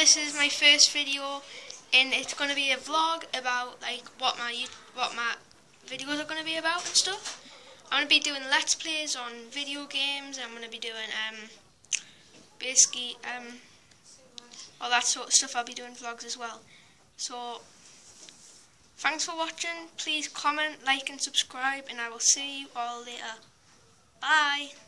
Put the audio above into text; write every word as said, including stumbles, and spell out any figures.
this is my first video, and it's going to be a vlog about like what my what my videos are going to be about and stuff. I'm going to be doing let's plays on video games. I'm going to be doing um basically um all that sort of stuff. I'll be doing vlogs as well. So thanks for watching. Please comment, like and subscribe, and I will see you all later. Bye.